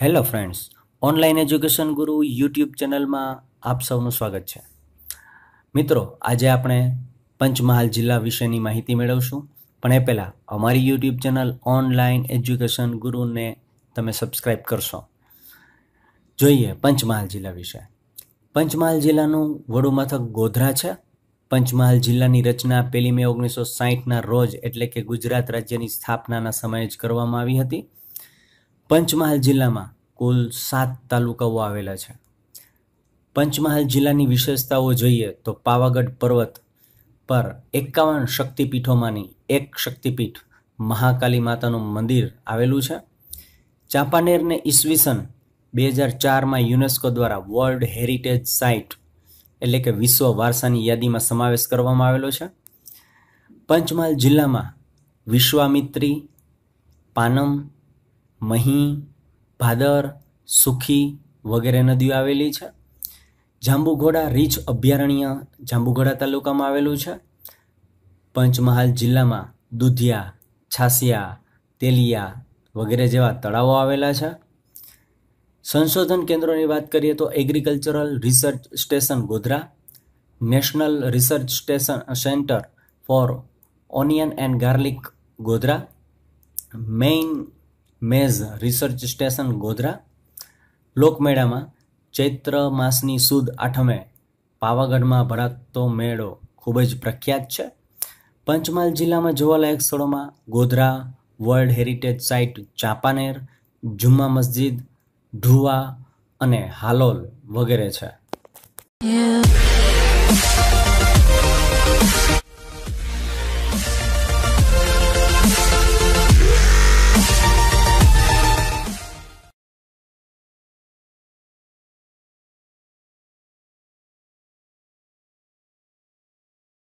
Hello friends, online education Guru YouTube ચેનલમાં આપ સૌનું સ્વાગત છે. મિત્રો, આજે આપણે પંચમહાલ જિલ્લા વિશેની માહિતી મેળવશું, પણ એ પહેલાં અમારી યુટ્યુબ ચેનલ ઓનલાઈન એજ્યુકેશન ગુરુને તમે સબસ્ક્રાઈબ કરશો. જોઈએ પંચમહાલ જિલ્લા વિશે. પંચમહાલ જિલ્લાનું વડુ મથક ગોધરા છે. પંચમહાલ જિલ્લાની રચના 1 મે 1960ના રોજ એટલે કે ગુજરાત રાજ્યની સ્થાપનાના સમયે જ કરવામાં આવી હતી. પંચમહાલ જિલ્લામાં કુલ 7 તાલુકાઓ આવેલા છે. પંચમહાલ જિલ્લાની વિશેષતાઓ જોઈએ તો પાવાગઢ પર્વત પર 51 શક્તિપીઠોમાંની એક શક્તિપીઠ મહાકાલી માતાનું મંદિર આવેલું છે. ચાંપાનેરને ઈસવીસન 2004માં યુનેસ્કો દ્વારા વર્લ્ડ હેરિટેજ સાઇટ એટલે કે વિશ્વ વારસાની યાદીમાં સમાવેશ કરવામાં આવેલો છે. પંચમહાલ જિલ્લામાં વિશ્વામિત્રી, પાનમ, મહી, ભાદર, સુખી વગેરે નદીઓ આવેલી છે. જાંબુઘોડા રીંછ અભયારણ્ય જાંબુઘોડા તાલુકામાં આવેલું છે. પંચમહાલ જિલ્લામાં દુધિયા, છાસિયા, તેલિયા વગેરે જેવા તળાવો આવેલા છે. સંશોધન કેન્દ્રોની વાત કરીએ તો agricultural research station Godhra, national research centre for onion and garlic Godhra, main maize research station Godhra. લોકમેળામાં ચૈત્ર માસની સુદ આઠમે પાવાગઢમાં ભરાતો મેળો ખૂબ જ પ્રખ્યાત છે. પંચમહાલ જિલ્લામાં જોવાલાયક સ્થળોમાં Godhra, world heritage site Champaner, Jumma Masjid, Dhuva અને હાલોલ વગેરે છે.